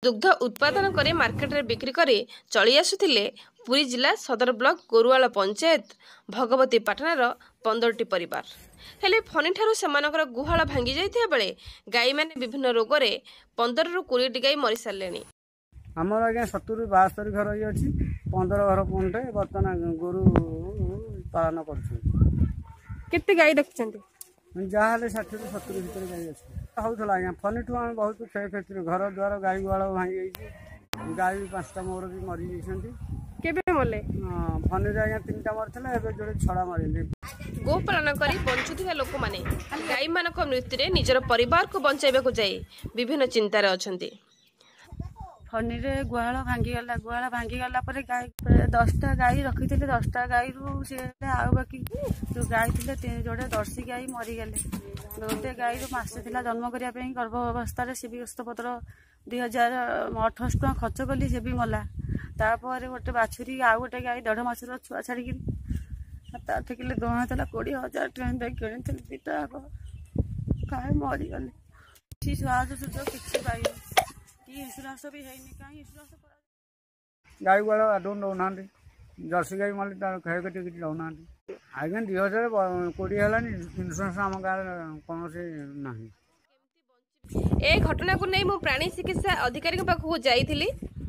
दुग्ध उत्पादन कर मार्केट रे बिक्री कर चली आसुथिले पुरी जिला सदर ब्लॉक गोरुआल पंचायत भगवती पाटनार 15टी परिवार हेले फनी ठारू सेमानकर गुहाल भांगी जाइथिया बेले गाई माने विभिन्न रोग रे 15 रु 20 टी गाई मरि सारलेनी। आमर आज्ञा 70 72 घर ये अच्छी 15 घर पंटे बर्तमान गोरु पालन कर गाई रखिछन्ती जहाँ 60 ରୁ 70 भितर गाई अच्छी होता आज्ञा फनी ठू आम बहुत क्षयक्षति घर द्वार गाई गुहाल भांगी जाइए गाई 5टा मोर भी मरी जाइए मले फनी आज्ञा 3टा मरता है जोड़े 6टा मरले। गोपालन कर बंचुवा लोक मैंने गाई मान मृत्यु निजर परिवार को बचाइबा जाई विभिन्न चिंतार अछंती। फनी गुहाल भांगीगला गुहाल भांगीगला गाई 10टा गाई रखी 10टा गाई रु सी बाकी जो गाई थे जोड़े दर्शी गाई मरीगले गोटे गाई मसे जन्म करने गर्भ अवस्था से भी औषधपत्र 2028 टका खर्च कली से भी मला तापर गोटे बाछुरी आउ गोटे गाई 1.5 मासर छुआ छाड़ी किले दुआ था 20,000 टका किणी दीटा कहीं मरीगले साहय सुझाव किसी पाई इंश्योरेंस भी है कहीं इंश्योरेंस गाई गुड़ा आदौ दौना जर्सी गाई माली क्षयक्षति किसी दौना आज्ञा 2020 है इंश्योरेंस आम गाँव कौन ना। ए घटना को नहीं मु प्राणी चिकित्सा अधिकारी पाखु जाइथिली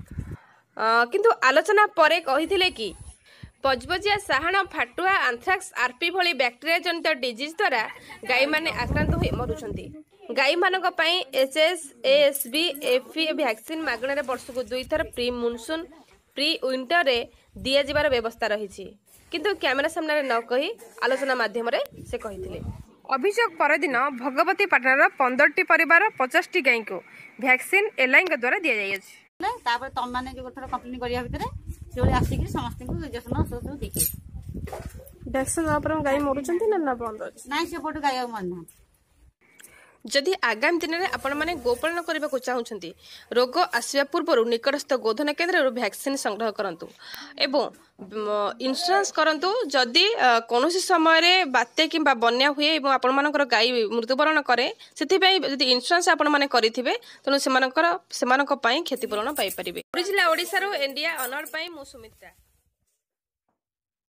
किंतु आलोचना परे कहिथिले कि बजबजिया साहाण फाटुआ आंथ्राक्स आरपी भली बैक्टेरिया जनित डिजीज द्वारा गाई माने आक्रांत होई मरुछंती। गाई मानक पई एचएस एएसबी एफी वैक्सीन मागणारे वर्षक 2 थर प्री मॉनसून प्री विंटर रे दिया जिबार व्यवस्था रही किंतु कैमेरा सामने न कही आलोचना माध्यम रे से कहिथिले। अभियोग परदिन भगवती पाटनार 15टी परिवार 50टी गाई को वैक्सीन एलआई द्वारा दिया जाय अछि। तापर तम माने जो थोड़ा कंप्लेन करिया भितरे जोले आसी समस्त को इंजेक्शन सब देखि वैक्सीन पर गाई मरुचंती ना बंद अछि नाही से फोटो गाय मरना। जदि आगामी दिन में आपण मैंने गोपालन करने को चाहते रोग आसवा पूर्व निकटस्थ गोधन केन्द्र वैक्सीन संग्रह करंतु एवं इंश्योरेंस करंतु जदि कौन समय बात्या कि बन्या हुए और आपण मानकर गाई मृत्युवरण करे से इंश्योरेंस आपण मैंने करेंगे तेणु से क्षतिपूरण पाई। जिला ओडिशा इंडिया अनर मु सुमित्रा।